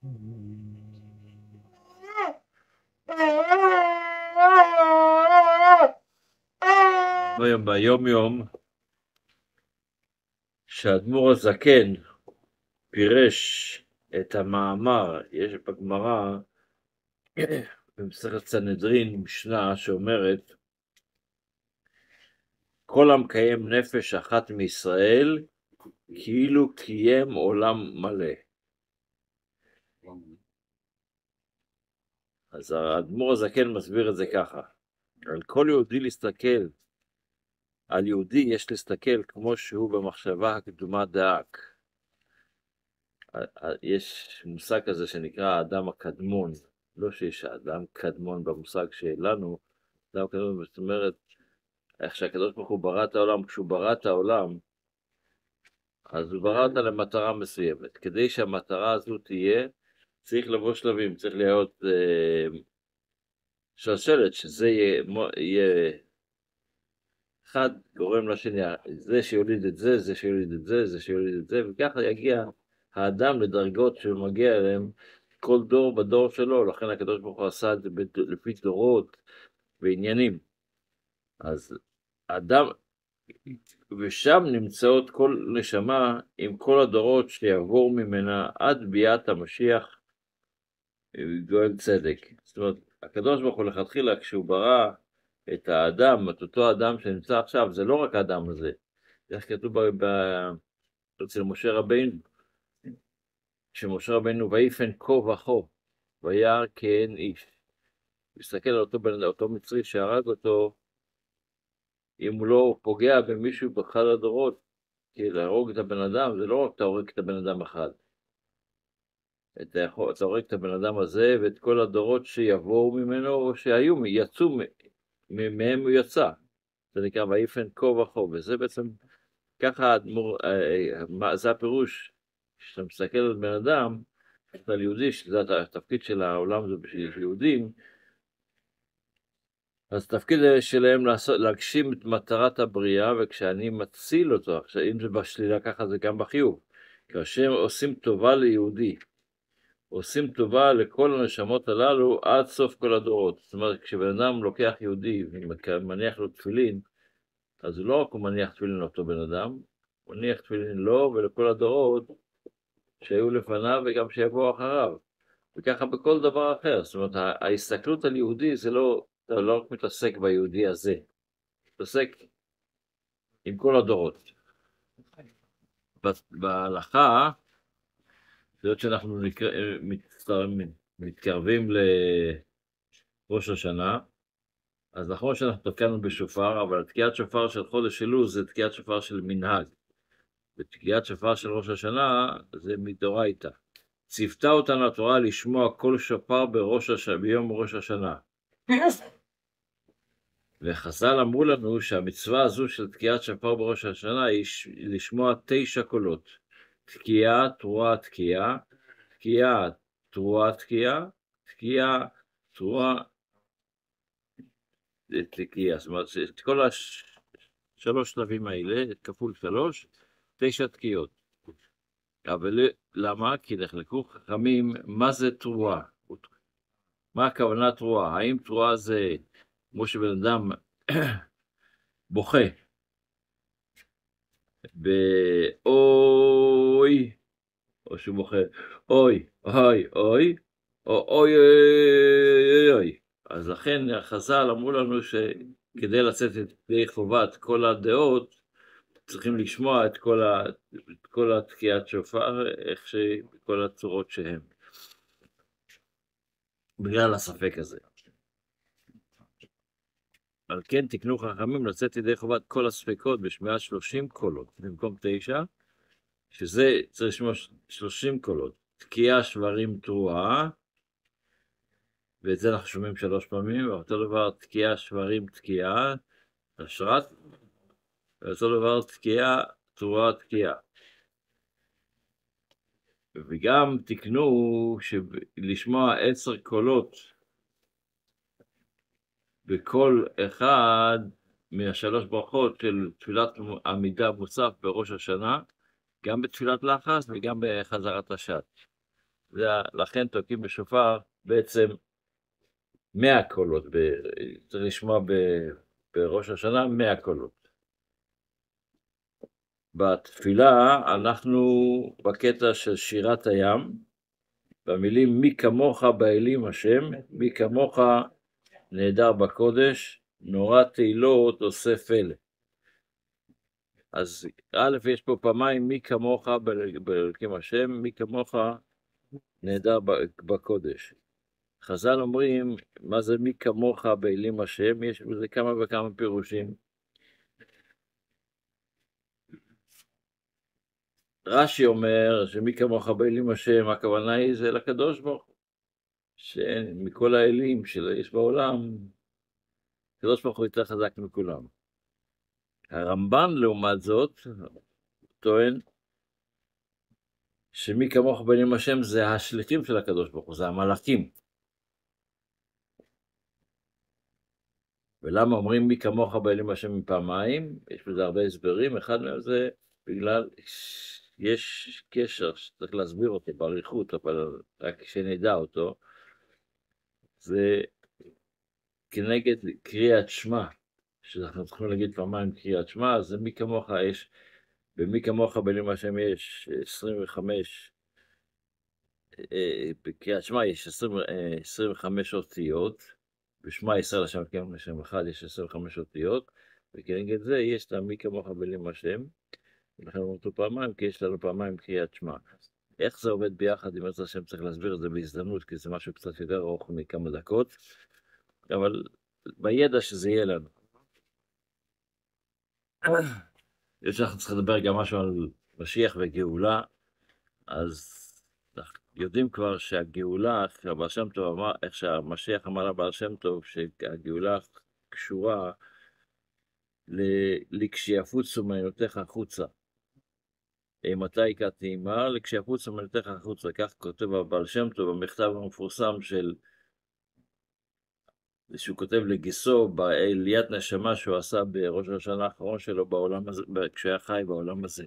ביום יום שהאדמו"ר הזקן פירש את המאמר, יש בגמרא במסכת סנהדרין משנה שאומרת כל המקיים נפש אחת מישראל כאילו קיים עולם מלא. אז האדמו"ר הזקן מסביר את זה ככה, על כל יהודי להסתכל, על יהודי יש להסתכל כמו שהוא במחשבה הקדומה דאק. יש מושג כזה שנקרא האדם הקדמון, לא שיש האדם קדמון במושג שלנו, אדם קדמון, זאת אומרת, איך שהקדוש ברוך הוא ברא את העולם, כשהוא ברא את העולם, אז הוא ברא אותה למטרה מסוימת. כדי שהמטרה הזו תהיה, צריך לבוא שלבים, צריך להיות שרשרת, שזה יהיה אחד גורם לשני, זה שיוליד את זה, זה שיוליד את זה, זה שיוליד את זה, וככה יגיע האדם לדרגות שהוא מגיע אליהם, כל דור בדור שלו, לכן הקדוש ברוך הוא עשה את זה לפי דורות ועניינים. אז אדם, ושם נמצאות כל נשמה עם כל הדורות שיעבור ממנה עד ביאת המשיח גואל צדק. זאת אומרת, הקדוש ברוך הוא לכתחילה כשהוא ברא את האדם, את אותו אדם שנמצא עכשיו, זה לא רק האדם הזה, זה כתוב אצל משה רבינו, שמשה רבינו ויפן כה וכה, וירא כי אין איש. מסתכל על אותו מצרי שהרג אותו, אם הוא לא פוגע במישהו באחד הדורות, כי להרוג את הבן אדם, זה לא רק אתה הורג את הבן אדם אחד. אתה הורג את הבן אדם הזה ואת כל הדורות שיבואו ממנו, או שהיו, יצאו, מהם הוא יצא. זה נקרא ויפן כה וכה, וזה בעצם, ככה זה הפירוש, כשאתה מסתכל על בן אדם, על יהודי, שזה התפקיד של העולם זה בשביל יהודים, אז התפקיד שלהם להגשים את מטרת הבריאה, וכשאני מציל אותו, עכשיו אם זה בשלילה ככה זה גם בחיוב, כאשר עושים טובה ליהודי, עושים טובה לכל הנשמות הללו עד סוף כל הדורות. זאת אומרת, כשבן אדם לוקח יהודי ומניח לו תפילין, אז לא רק הוא מניח תפילין לאותו בן אדם, הוא מניח תפילין לו ולכל הדורות שהיו לפניו וגם שיבואו אחריו. וככה בכל דבר אחר. זאת אומרת, ההסתכלות על יהודי זה לא רק מתעסק ביהודי הזה, מתעסק עם כל הדורות. בהלכה, זאת אומרת שאנחנו מתקרבים לראש השנה, אז נכון שאנחנו תקענו בשופר, אבל תקיעת שופר של חודש אלול זה תקיעת שופר של מנהג. ותקיעת שופר של ראש השנה זה מדאורייתא. ציוותה אותנו התורה לשמוע כל שופר ביום ראש השנה. וחז"ל אמרו לנו שהמצווה הזו של תקיעת שופר בראש השנה היא לשמוע 9 קולות. תקיעה, תרועה, תקיעה, תקיעה, תרועה, תקיעה, תקיעה, תרועה, תקיעה. זאת אומרת, את כל השלוש שלבים האלה, כפול 3, 9 תקיעות. אבל למה? כי נחלקו חכמים, מה זה תרועה? מה הכוונה תרועה? האם תרועה זה כמו שבן אדם בוכה באוי, או שהוא בוכה אוי, אוי, אוי, או אוי, אוי, אוי. אז לכן חז"ל אמרו לנו שכדי לצאת ידי חובת כל הדעות, צריכים לשמוע את כל התקיעת שופר, איך שכל הצורות שהם. בגלל הספק הזה. על כן תקנו חכמים לצאת ידי חובת כל הספקות בשמיעת 30 קולות, במקום 9, שזה צריך לשמוע 30 קולות. תקיעה, שברים, תרועה, ואת זה אנחנו שומעים 3 פעמים, ואותו דבר תקיעה, שברים, תקיעה, אשרת, ואותו דבר תקיעה, תרועה, תקיעה. וגם תקנו לשמוע 10 קולות בכל אחד מהשלוש ברכות של תפילת עמידה מוסף בראש השנה, גם בתפילת לחס וגם בחזרת השעת. לכן תוקעים בשופר בעצם 100 קולות, צריך לשמוע בראש השנה 100 קולות. בתפילה אנחנו בקטע של שירת הים, במילים מי כמוך באלים השם, מי כמוך נהדר בקודש, נורא תהילות עושה פלא. אז א', יש פה פעמיים מי כמוך באלוקים השם, מי כמוך נהדר בקודש. חז"ל אומרים, מה זה מי כמוך באלים השם? יש בזה כמה וכמה פירושים. רש"י אומר שמי כמוך באלים השם, הכוונה היא זה לקדוש ברוך הוא, שמכל האלים שיש בעולם, הקדוש ברוך הוא יותר חזק מכולם. הרמב"ן לעומת זאת טוען שמי כמוך באלים השם זה השליחים של הקדוש ברוך הוא, זה המלאכים. ולמה אומרים מי כמוך באלים השם מפעמיים? יש בזה הרבה הסברים, אחד מהם זה בגלל יש קשר שצריך להסביר אותו באריכות, אבל רק שנדע אותו, זה כנגד קריאת שמע, שאנחנו צריכים להגיד פעמיים קריאת שמע, אז מי כמוך יש, במי כמוך באלים השם יש 25, בקריאת שמע יש 25 אותיות, בשמע ישראל השם אלוקינו לשם אחד יש 25 אותיות, וכנגד זה יש את מי כמוך באלים השם, ולכן אומרים אותו פעמיים, כי יש לנו פעמיים קריאת שמע. איך זה עובד ביחד, אם ירצה השם צריך להסביר את זה בהזדמנות, כי זה משהו קצת יותר ארוך מכמה דקות, אבל בידע שזה יהיה לנו. יש שאנחנו צריכים לדבר גם משהו על משיח וגאולה, אז יודעים כבר שהגאולה, הבעל שם טוב אמר, איך שהמשיח אמר לבעל שם טוב, שהגאולה קשורה לכשיפוצו מעיינותיך החוצה. מתי הגעתי אמר? לכשיפוצו מעיינותיך החוצה, כך כותב הבעל שם טוב, במכתב המפורסם שהוא כותב לגיסו בעליית נשמה שהוא עשה בראש השנה האחרון שלו בעולם הזה, כשהיה חי בעולם הזה.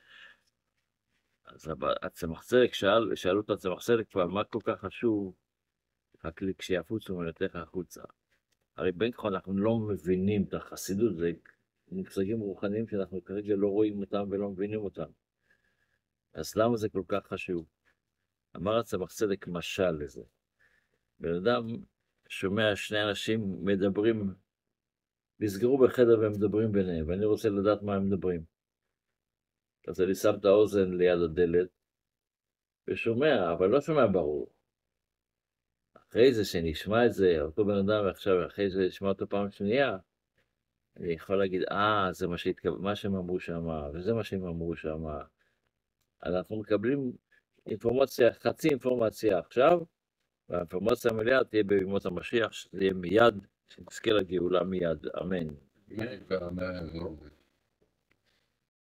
אז הצמח צדק שאלו את הצמח צדק כבר, מה כל כך חשוב רק כשיפוצו מעיינותיך החוצה? הרי בין כה אנחנו לא מבינים את החסידות, זה מושגים רוחניים שאנחנו כרגע לא רואים אותם ולא מבינים אותם. אז למה זה כל כך חשוב? אמר הצמח צדק משל לזה. בן אדם שומע שני אנשים מדברים, נסגרו בחדר והם מדברים ביניהם, ואני רוצה לדעת מה הם מדברים. אז אני שם את האוזן ליד הדלת, ושומע, אבל לא שומע ברור. אחרי זה שנשמע את זה, אותו בן אדם עכשיו, אחרי זה נשמע אותו פעם שנייה, אני יכול להגיד, זה מה שהם אמרו שם, וזה מה שהם אמרו שם. אנחנו מקבלים אינפורמציה, חצי אינפורמציה עכשיו, והאינפורמציה המלאה תהיה בימות המשיח, שזה יהיה מיד, שנזכה לגאולה מיד, אמן.